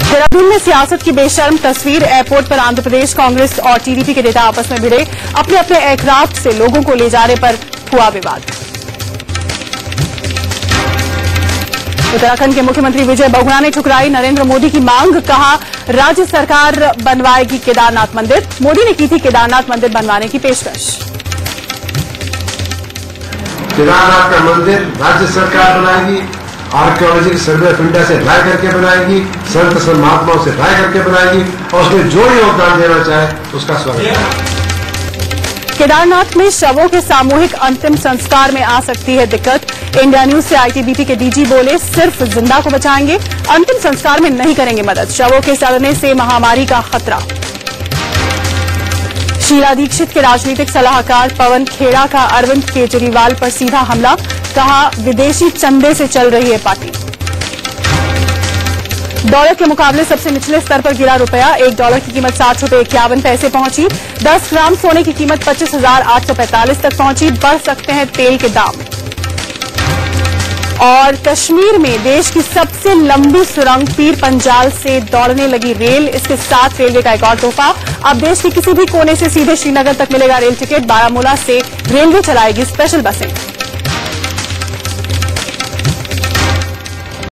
देहरादून में सियासत की बेशर्म तस्वीर। एयरपोर्ट पर आंध्र प्रदेश कांग्रेस और टीडीपी के नेता आपस में भिड़े। अपने अपने एयरक्राफ्ट से लोगों को ले जाने पर हुआ विवाद। उत्तराखंड के मुख्यमंत्री विजय बहुगुणा ने ठुकराई नरेंद्र मोदी की मांग। कहा, राज्य सरकार बनवाएगी केदारनाथ मंदिर। मोदी ने की थी केदारनाथ मंदिर बनवाने की पेशकश। केदारनाथ का मंदिर राज्य सरकार बनाएगी, आर्कियोलॉजिकल सर्वे ऑफ इंडिया से राय करके बनाएगी, संत महात्माओं से राय करके बनाएगी और उसमें जो योगदान देना चाहे उसका स्वागत। केदारनाथ में शवों के सामूहिक अंतिम संस्कार में आ सकती है दिक्कत। इंडिया न्यूज से आईटीबीपी के डीजी बोले, सिर्फ जिंदा को बचाएंगे, अंतिम संस्कार में नहीं करेंगे मदद। शवों के सड़ने से महामारी का खतरा। शीला दीक्षित के राजनीतिक सलाहकार पवन खेड़ा का अरविंद केजरीवाल पर सीधा हमला। कहा, विदेशी चंदे से चल रही है पार्टी। डॉलर के मुकाबले सबसे निचले स्तर पर गिरा रुपया। $1 की कीमत ₹60.51 पहुंची। 10 ग्राम सोने की कीमत 25,845 तक पहुंची। बढ़ सकते हैं तेल के दाम। और कश्मीर में देश की सबसे लंबी सुरंग पीर पंजाल से दौड़ने लगी रेल। इसके साथ रेलवे का एक और तोहफा। अब देश के किसी भी कोने से सीधे श्रीनगर तक मिलेगा रेल टिकट। बारामूला से रेलवे चलाएगी स्पेशल बसें।